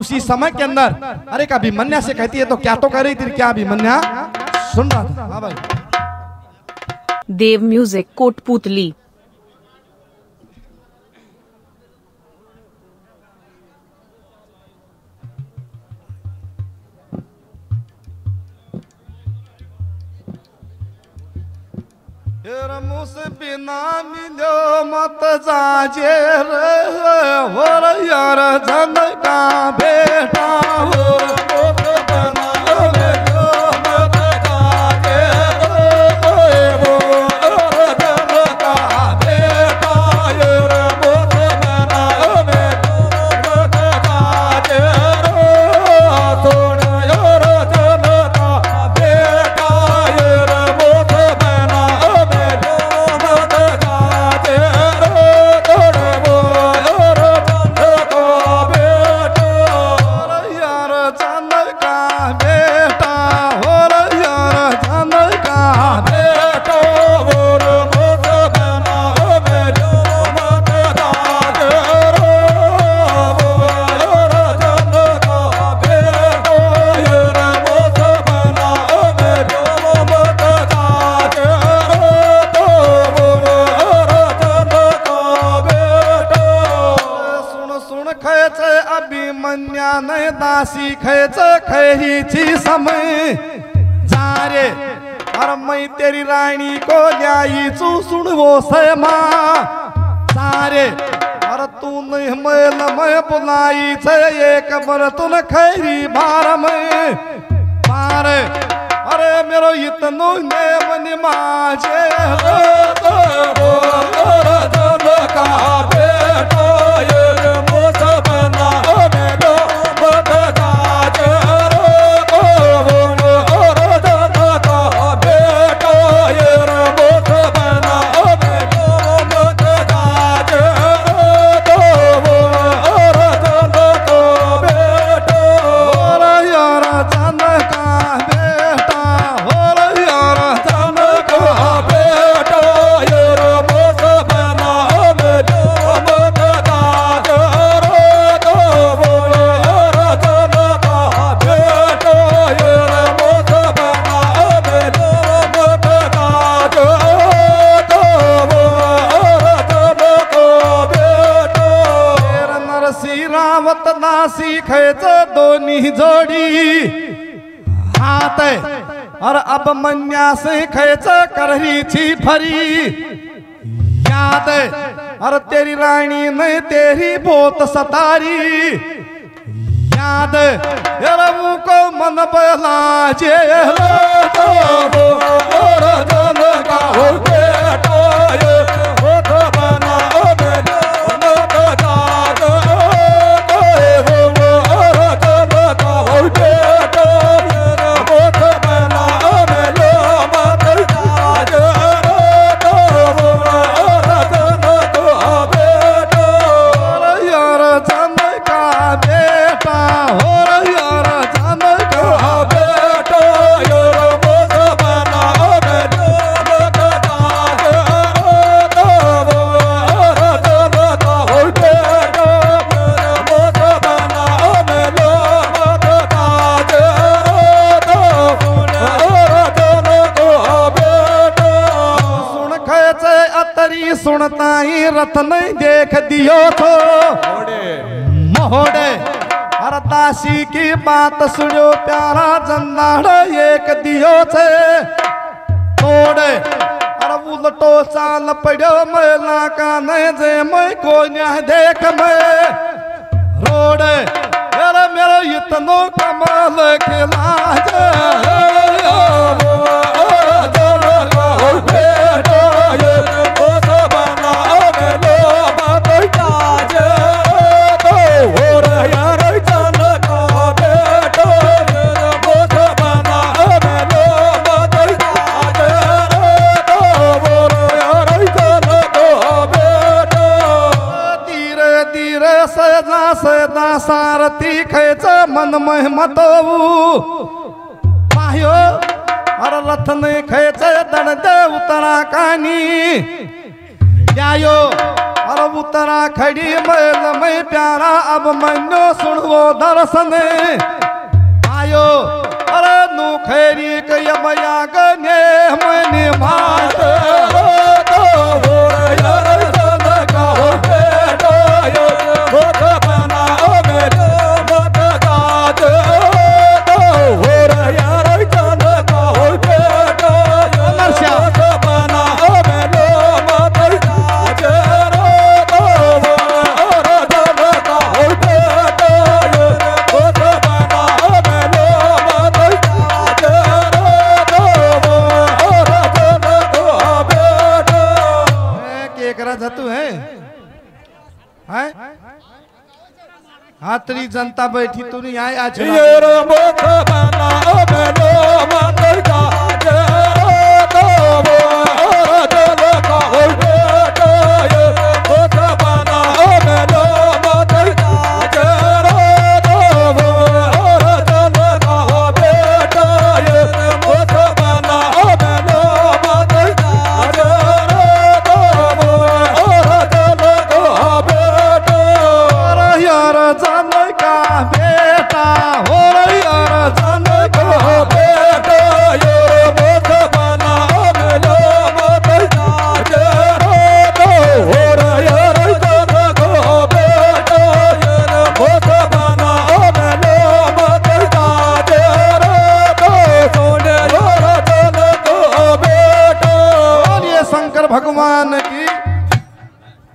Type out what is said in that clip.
उसी समय के अंदर अरे का अभिमन्या से कहती है तो क्या तो कह रही थी, क्या अभिमन्या सुन रहा था। हाँ भाई। देव म्यूजिक कोटपुतली। मुझसे बिना मिलो मत जाजे रे हो यार जन का बेटा हो दासी खैच खैची समय जा रे और मैं तेरी रानी को ल्याई चू सुन वो समा सारे और तू नहीं मैल मैं बुलाई छे एक बर्तन खैरी बार में बार अरे मेरो इतनो ने मन माजे का बेटा ये मोस बना खैच दोनी जोड़ी हाथ और अब मन्या से खैच करही छी फरी याद और तेरी रानी ने तेरी बहुत सतारी याद रमू को मन बला जे सुनता ही रत नहीं देख दियो तो मोहड़े हर दासी की बात सुनो प्यारा जंदाड़ एक दियो थे तोड़े अरे उलटो चाल पड़ो मैला का नहीं जे मैं को न्याय देख मैं रोड़े अरे मेरा इतनो कमाल खिला सारथी खैच मन में मतऊ पायो और रथ ने खैच दण दे उतरा कानी जायो अरे उतरा खड़ी मैल में प्यारा अब मनो सुनवो दर्शन आयो अरे नु खैरी कय मया गने मने मात तो हो यार सन का हो बेटो यो भोग बना ओ बेटो मत गाज तो हो यार सन का हो बेटो नरसिया बना ओ बेटो मत गाज तू है हाथरी जनता बैठी तू नहीं आए आज